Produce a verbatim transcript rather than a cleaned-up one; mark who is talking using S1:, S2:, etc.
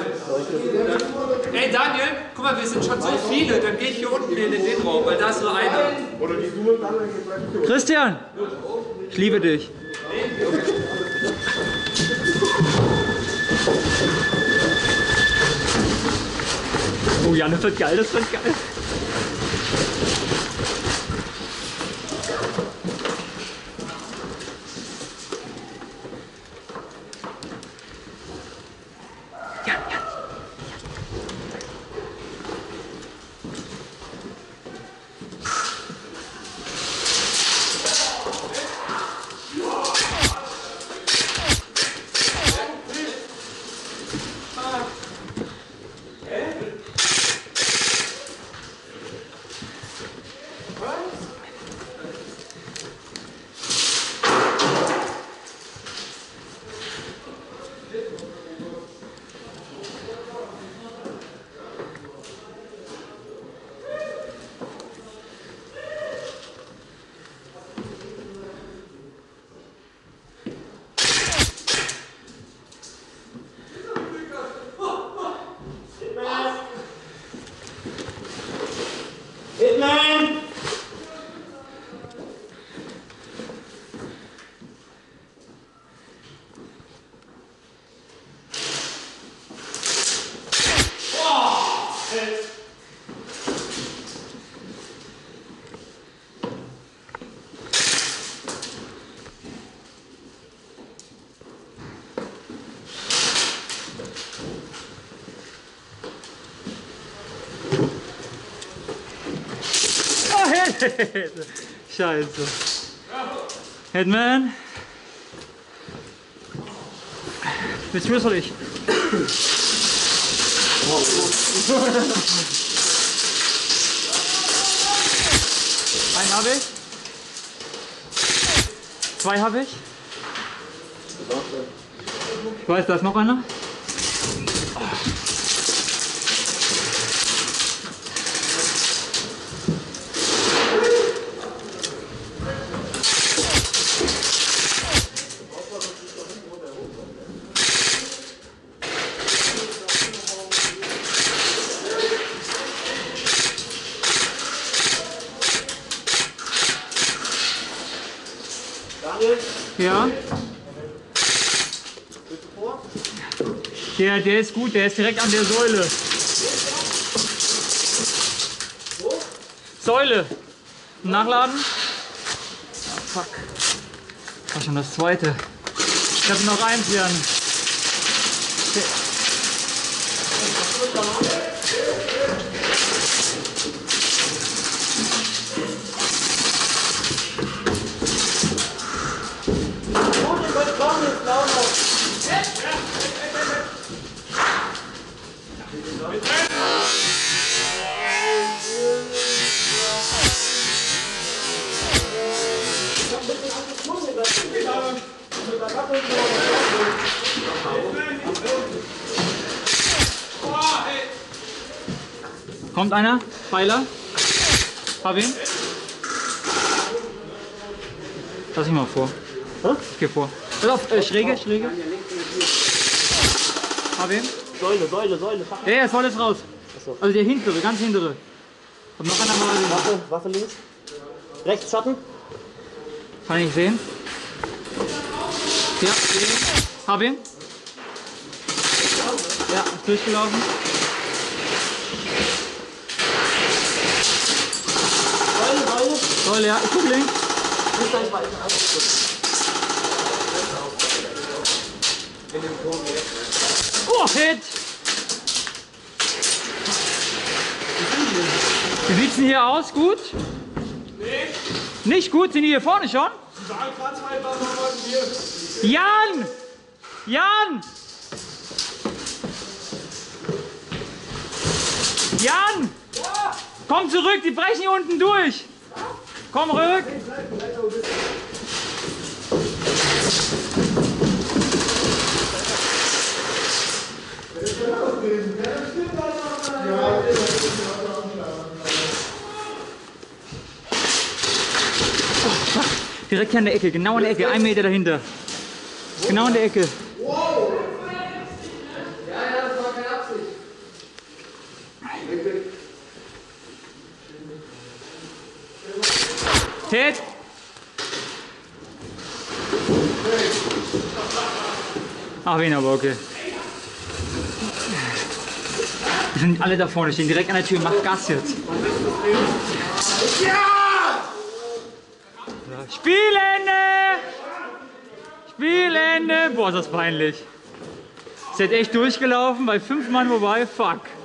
S1: Ey Daniel, guck mal, wir sind schon so viele, dann gehe ich hier unten in den Raum, weil da ist nur einer.
S2: Christian, ich liebe dich. Oh ja, das wird geil, das wird geil. Ja, ja.
S3: Hitman!
S2: Scheiße. Hitman. Willst du es oder ich? Einen habe ich. Zwei habe ich. Ich weiß, da ist noch einer. Ja. Der, der ist gut, der ist direkt an der Säule. Säule. Nachladen. Ah, fuck. War schon das zweite. Ich habe noch eins, Jan. Der Kommt einer? Pfeiler? Hab ihn? Lass ich mal vor. Hä? Ich geh vor. Pass auf, äh, schräge, schräge. Hab ihn?
S3: Säule, Säule, Säule.
S2: Ja, ja, Säule ist raus.
S3: Achso.
S2: Also der hintere, ganz hintere. Hab noch einer mal.
S3: Waffe, Waffe links. Rechts Schatten.
S2: Kann ich sehen? Ja, hab ihn. Ja, ist durchgelaufen.
S3: Säule, Säule.
S2: Säule, ja, ich guck links. Oh, Hit! Wie sieht's denn hier aus? Gut?
S1: Nee.
S2: Nicht gut? Sind die hier vorne schon?
S1: Die waren gerade zwei Leute hier.
S2: Jan! Jan! Jan!
S1: Ja.
S2: Komm zurück, die brechen hier unten durch! Komm rück! Direkt hier an der Ecke, genau an der Ecke, ein Meter dahinter. Genau an der Ecke.
S4: Wow! Ja, ja, das war kein
S2: Ted! Ach, wen aber, okay. Die sind alle da vorne, stehen direkt an der Tür, macht Gas jetzt.
S1: Ja!
S2: Spielende! Spielende! Boah, ist das peinlich. Ist jetzt echt durchgelaufen, bei fünf Mann vorbei, fuck.